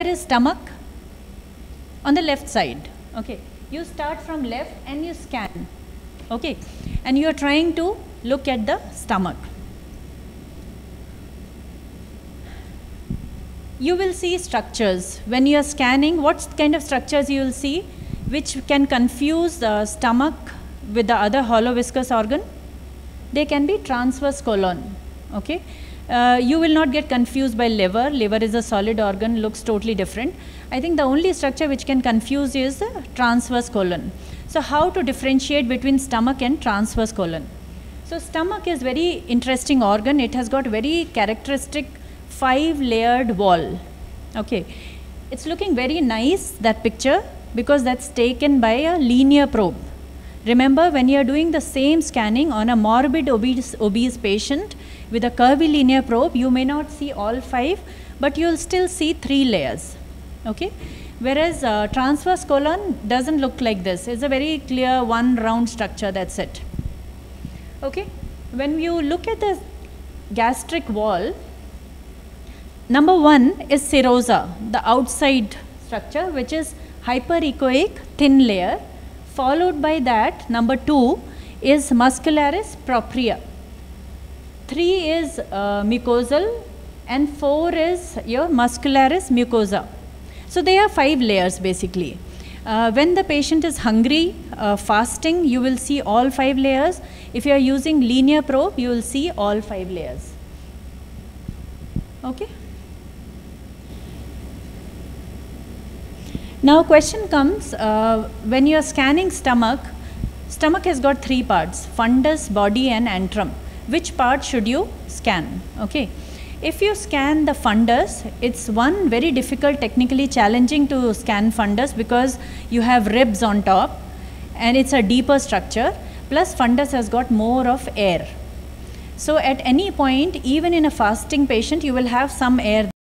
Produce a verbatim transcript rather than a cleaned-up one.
is stomach? On the left side. Okay. You start from left and you scan. Okay. And you are trying to look at the stomach. You will see structures. When you are scanning, what kind of structures you will see which can confuse the stomach with the other hollow viscous organ? They can be transverse colon. Okay. Uh, you will not get confused by liver. Liver is a solid organ, looks totally different. I think the only structure which can confuse is the transverse colon. So how to differentiate between stomach and transverse colon? So stomach is very interesting organ. It has got very characteristic five layered wall. Okay. It's looking very nice, that picture, because that's taken by a linear probe. Remember, when you are doing the same scanning on a morbid obese, obese patient with a curvy linear probe, you may not see all five, but you will still see three layers. Okay? Whereas uh, transverse colon doesn't look like this. It's a very clear one round structure, that's it. Okay? When you look at the gastric wall, number one is serosa, the outside structure, which is hyperechoic thin layer. Followed by that, number two is muscularis propria. Three is uh, mucosal and four is your muscularis mucosa. So they are five layers basically. Uh, when the patient is hungry, uh, fasting, you will see all five layers. If you are using linear probe, you will see all five layers. Okay. Now question comes, uh, when you are scanning stomach, stomach has got three parts, fundus, body and antrum. Which part should you scan? Okay. If you scan the fundus, it's one very difficult, technically challenging to scan fundus because you have ribs on top and it's a deeper structure, plus fundus has got more of air. So at any point, even in a fasting patient, you will have some air